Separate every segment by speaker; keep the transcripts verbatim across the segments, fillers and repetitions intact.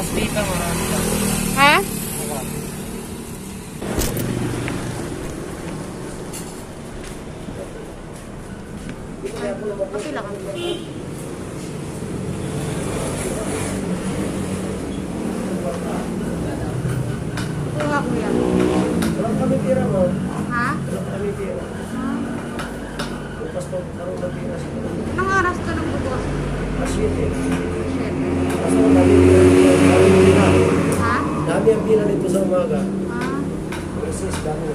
Speaker 1: Bukas dito, marami lang.
Speaker 2: Ha?
Speaker 1: Bukas.
Speaker 2: Kapila ka. Kuha ko yan.
Speaker 3: Walang kami tira mo.
Speaker 2: Ha?
Speaker 3: Walang kami tira.
Speaker 2: Ha?
Speaker 3: Bukas po, karong matira sa mga.
Speaker 2: Anong oras ka nang bukas?
Speaker 3: Asyete.
Speaker 2: Siyete.
Speaker 3: Kasi kami tira dito. Kami tira.
Speaker 2: Ha?
Speaker 3: Dami ang pila dito sa umaga.
Speaker 2: Ha?
Speaker 3: Isis, dami.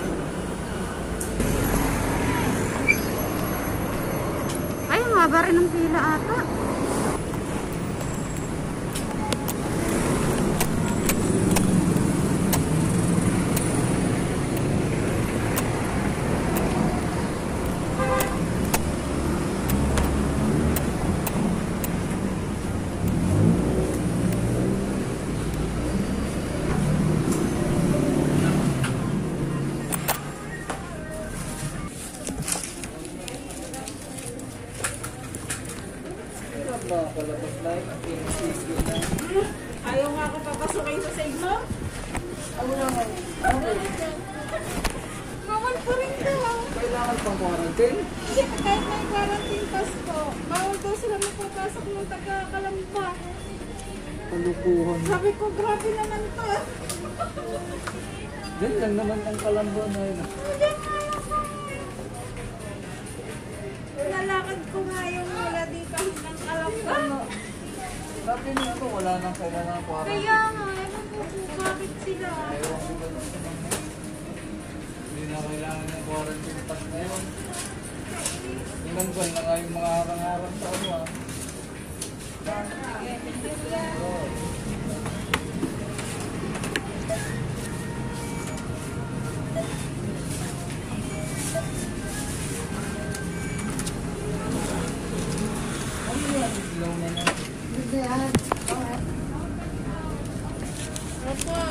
Speaker 2: Ay, ang haba rin ng pila ata.
Speaker 1: Palabas na yun.
Speaker 4: Ayaw nga ako papasukin sa save mo?
Speaker 1: Ano naman? Okay.
Speaker 4: Bawal pa rin daw.
Speaker 1: Kailangan pang quarantine?
Speaker 4: Hindi, kahit may quarantine pass ko, bawal daw sila magpapasok ng taga-Kalamba.
Speaker 1: Kalukuhan.
Speaker 4: Sabi ko, grabe naman to.
Speaker 1: Diyan lang naman ang Kalamba na yun.
Speaker 4: Lalakad ko nga yung mula dito hanggang Kalamba.
Speaker 1: Sabi niyo ito, wala nang kailangan quarantine.
Speaker 4: Kaya nga, ewan ko kung bakit sila.
Speaker 1: Ewan ko ba naman. Hindi na kailangan ng quarantine pass na yun. Ilang buwan na nga yung mga harang-harang sa ano ah. Oo. Ano yan? Ilaw na na.
Speaker 4: Opo.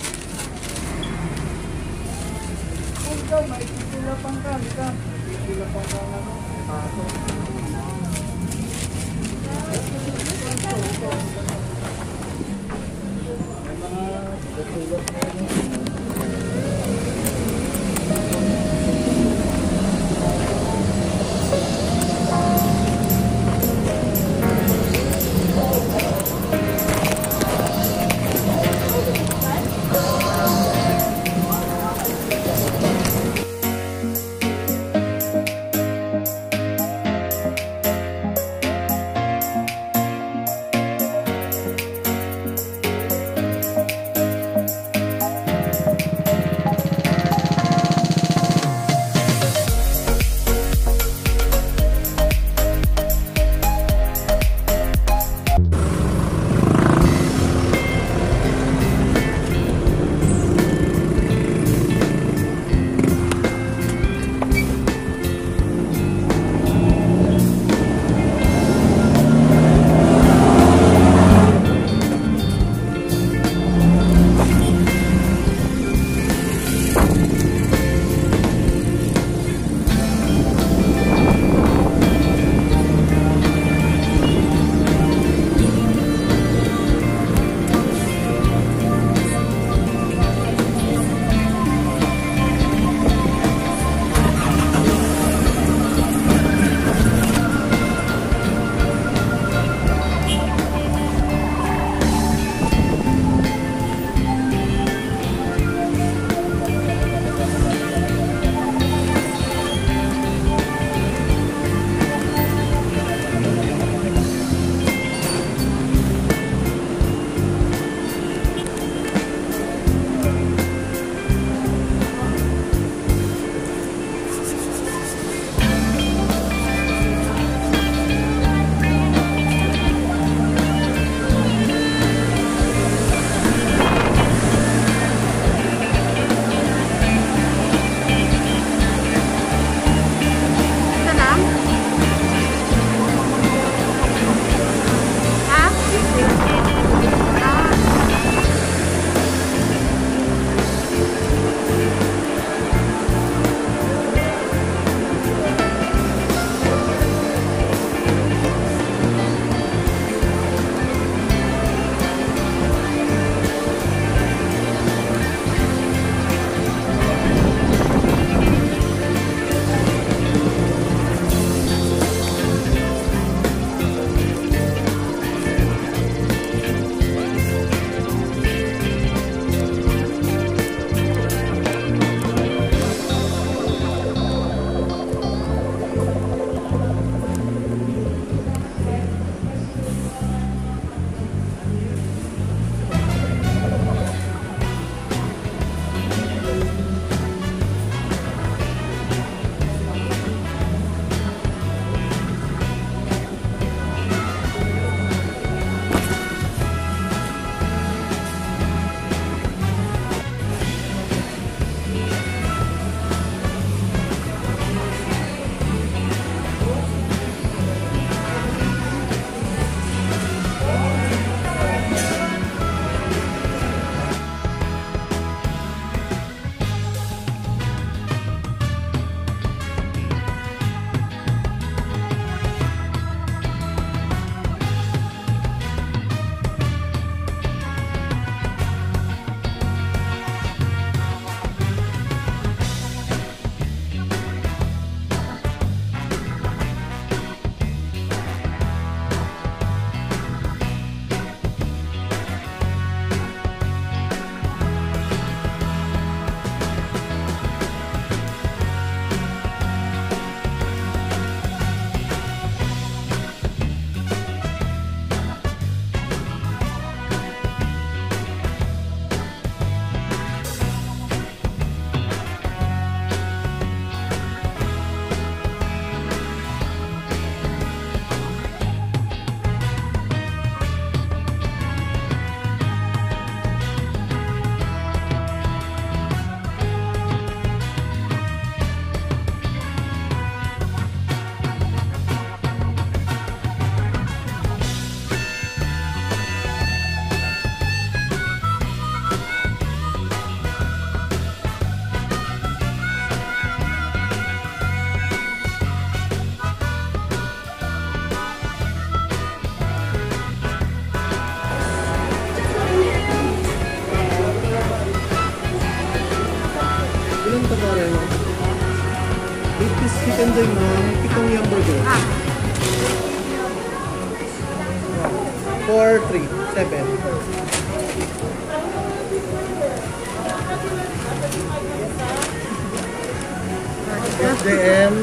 Speaker 1: Ikaw, may titila pang ka. Ika. Titila pang ka na no. Pato. May mga tutulog na yun.
Speaker 5: enjoy ma'am. Pitong yung burger.
Speaker 2: Ah,
Speaker 5: four, three, seven. S J M.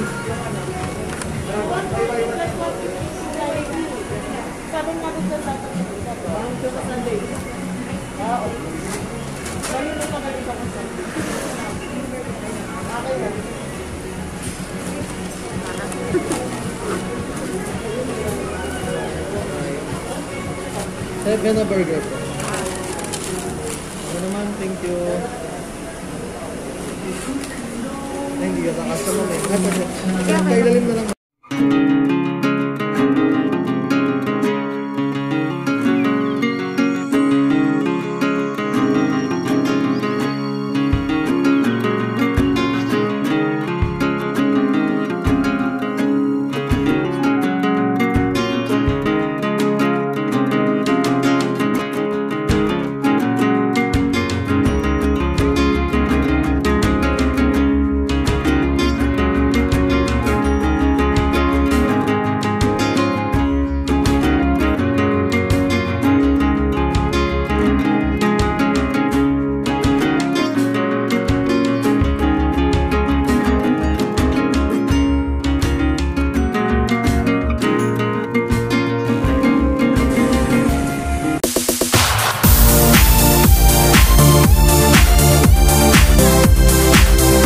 Speaker 4: Sabi nga dito sa Ma'am, ito sa Sunday. Ah, okay. Sabi mo pa ganito sa Sunday. Okay na.
Speaker 5: Seven na burger po. Ano naman, thank you. Ay, hindi ka sa customer eh. Ay, pwede. Kailalim na lang.